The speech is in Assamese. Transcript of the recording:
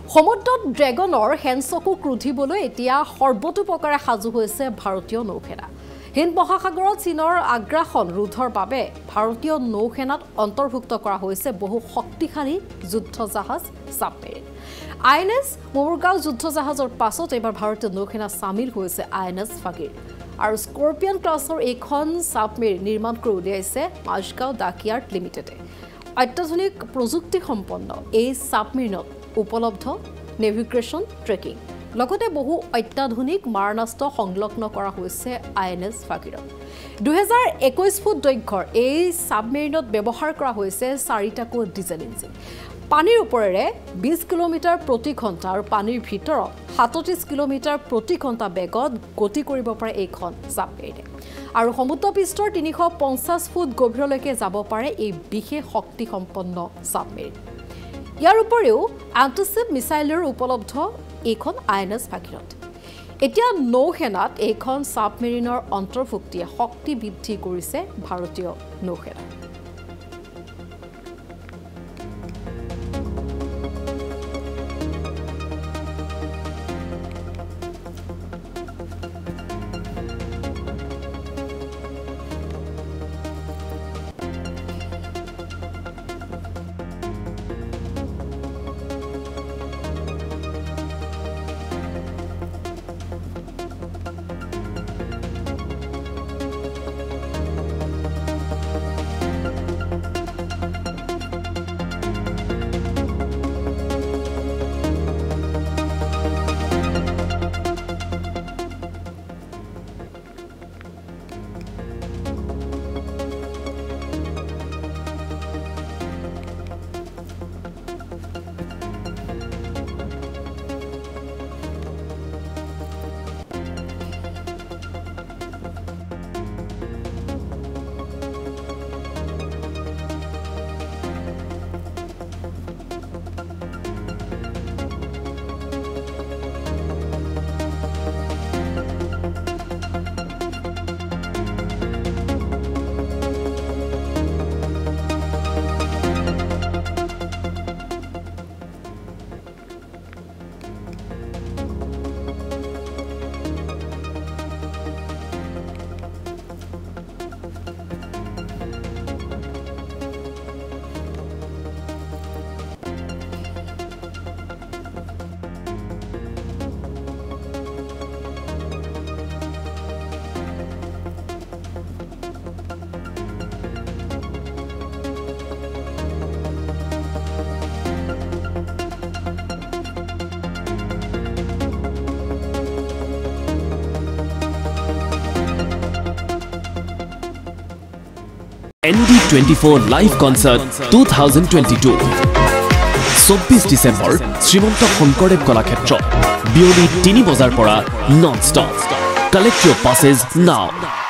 সমুদ্ৰত ড্ৰেগনৰ হেনচকু ক্ৰুধিবলৈ এতিয়া সৰ্বতোপকাৰে সাজু হৈছে ভাৰতীয় নৌসেনা হিন্দ মহাসাগৰত চীনৰ আগ্ৰাসন ৰোধৰ বাবে ভাৰতীয় নৌসেনাত অন্তৰ্ভুক্ত কৰা হৈছে বহু শক্তিশালী যুদ্ধ জাহাজ সাবমেৰিন আইএনএছ মোৰগাঁও যুদ্ধ জাহাজৰ পাছত এবাৰ ভাৰতীয় নৌসেনা সামিল হৈছে আইএনএছ ভাগিৰ আৰু স্কৰ্পিয়ন ক্লাছৰ এখন সাবমেৰিন নিৰ্মাণ কৰি উলিয়াইছে মাঝগাঁও ডাকয়াৰ্ড লিমিটেডে অত্যাধুনিক প্ৰযুক্তি সম্পন্ন এই সাবমেৰিনত উপলব্ধ নেভিগেশ্যন ট্ৰেকিং লগতে বহু অত্যাধুনিক মাৰণাস্ত্ৰ সংলগ্ন কৰা হৈছে আইএনএছ ভাগিৰত 2021 ফুট দৈৰ্ঘ্যৰ এই সাবমেৰিনত ব্যৱহাৰ কৰা হৈছে 4টাকৈ ডিজেল ইঞ্জিন পানীৰ ওপৰেৰে 20 কিলোমিটাৰ প্ৰতি ঘণ্টা আৰু পানীৰ ভিতৰত 37 কিলোমিটাৰ প্ৰতি ঘণ্টা বেগত গতি কৰিব পাৰে এইখন সাবমেৰিনে আৰু সমুদ্ৰপৃষ্ঠৰ 350 ফুট গভীৰলৈকে যাব পাৰে এই বিশেষ শক্তি সম্পন্ন সাবমেৰিন ইয়াৰ উপৰিও এণ্টিচিপ মিছাইলৰ উপলব্ধ এইখন আইএনএছ ভাগিৰত এতিয়া নৌসেনাত এইখন সাবমেৰিনৰ অন্তৰ্ভুক্তিয়ে শক্তি বৃদ্ধি কৰিছে ভাৰতীয় নৌসেনা ND24 Live Concert 2022 24 December Srimanta Sankardev Kalakshetra বিয়লি 3 বজাৰ পৰা non stop collect your passes now